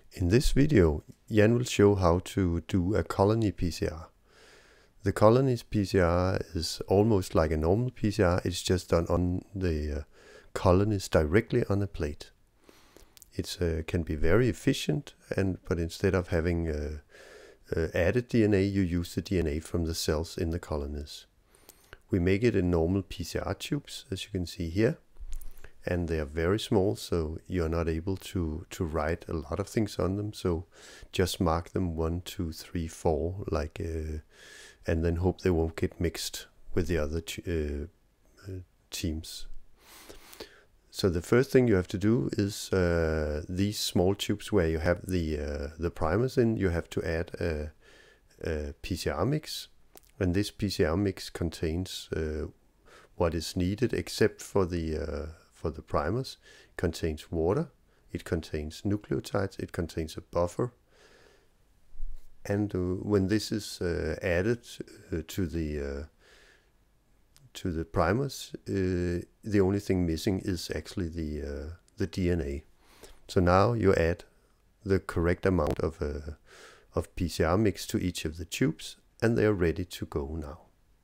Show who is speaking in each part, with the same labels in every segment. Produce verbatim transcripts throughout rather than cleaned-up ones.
Speaker 1: In this video, Jan will show how to do a colony P C R. The colony's P C R is almost like a normal P C R, it's just done on the uh, colonies directly on a plate. It uh, can be very efficient, and but instead of having uh, uh, added D N A, you use the D N A from the cells in the colonies. We make it in normal P C R tubes, as you can see here. And they are very small, so you're not able to to write a lot of things on them. So just mark them one, two, three, four, like, uh, and then hope they won't get mixed with the other uh, uh, teams. So the first thing you have to do is uh, these small tubes where you have the uh, the primers in. You have to add a, a P C R mix, and this P C R mix contains uh, what is needed except for the uh, for the primers. It contains water, it contains nucleotides, it contains a buffer, and uh, when this is uh, added uh, to the uh, to the primers, uh, the only thing missing is actually the uh, the D N A. So now you add the correct amount of uh, of P C R mix to each of the tubes, and they are ready to go now.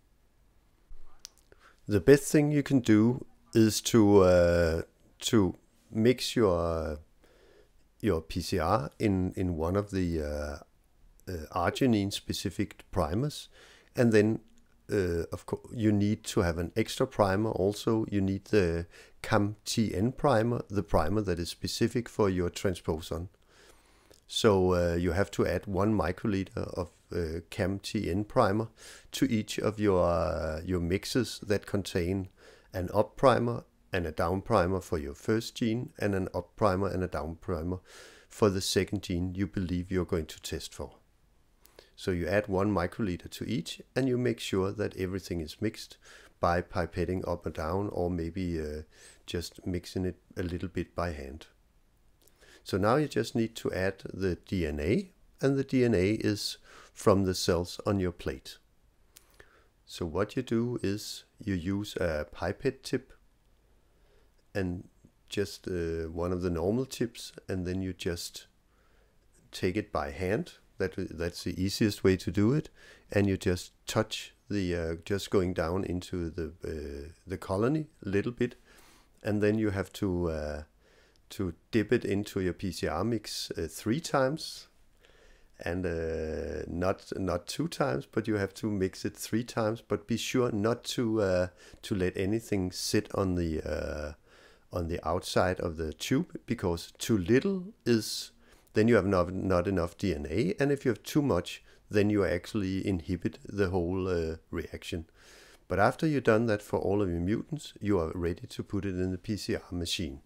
Speaker 1: The best thing you can do is to uh, to mix your your P C R in in one of the uh, uh, arginine specific primers, and then uh, of course you need to have an extra primer. Also, you need the CAM-T N primer, the primer that is specific for your transposon. So uh, you have to add one microliter of uh, CAM-T N primer to each of your uh, your mixes that contain an up primer and a down primer for your first gene, and an up primer and a down primer for the second gene you believe you're going to test for. So you add one microliter to each, and you make sure that everything is mixed by pipetting up or down, or maybe uh, just mixing it a little bit by hand. So now you just need to add the D N A, and the D N A is from the cells on your plate. So what you do is you use a pipette tip, and just uh, one of the normal tips, and then you just take it by hand. That that's the easiest way to do it, and you just touch the uh, just going down into the uh, the colony a little bit, and then you have to uh, to dip it into your P C R mix uh, three times. And uh, not not two times, but you have to mix it three times. But be sure not to uh, to let anything sit on the uh, on the outside of the tube, because too little is then you have not not enough D N A, and if you have too much, then you actually inhibit the whole uh, reaction. But after you've done that for all of your mutants, you are ready to put it in the P C R machine.